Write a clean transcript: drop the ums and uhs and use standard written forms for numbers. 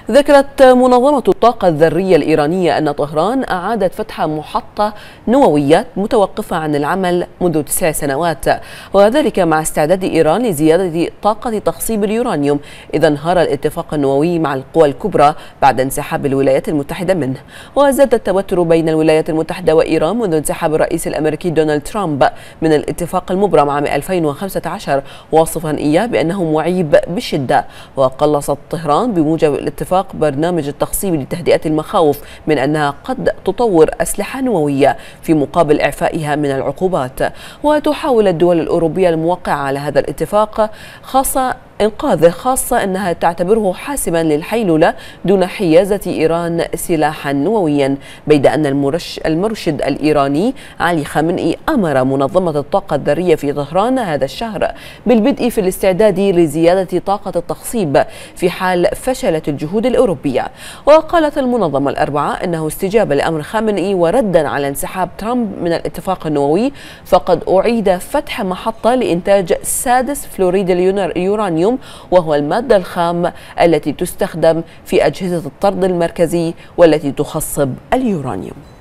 ذكرت منظمة الطاقة الذرية الإيرانية أن طهران أعادت فتح محطة نووية متوقفة عن العمل منذ 9 سنوات، وذلك مع استعداد إيران لزيادة طاقة تخصيب اليورانيوم إذا انهار الاتفاق النووي مع القوى الكبرى بعد انسحاب الولايات المتحدة منه. وزاد التوتر بين الولايات المتحدة وإيران منذ انسحاب الرئيس الأمريكي دونالد ترامب من الاتفاق المبرم عام 2015، واصفا إياه بأنه معيب بشدة. وقلصت طهران بموجب الاتفاق برنامج التخصيب لتهدئة المخاوف من أنها قد تطور أسلحة نووية في مقابل إعفائها من العقوبات. وتحاول الدول الأوروبية الموقعة على هذا الاتفاق إنقاذه، خاصة أنها تعتبره حاسما للحيلولة دون حيازة إيران سلاحا نوويا، بيد أن المرشد الإيراني علي خامنئي أمر منظمة الطاقة الذرية في طهران هذا الشهر بالبدء في الاستعداد لزيادة طاقة التخصيب في حال فشلت الجهود الأوروبية. وقالت المنظمة الأربعاء أنه استجابة لأمر خامنئي وردا على انسحاب ترامب من الاتفاق النووي، فقد أعيد فتح محطة لإنتاج سادس فلوريد اليورانيوم، وهو المادة الخام التي تستخدم في أجهزة الطرد المركزي والتي تخصب اليورانيوم.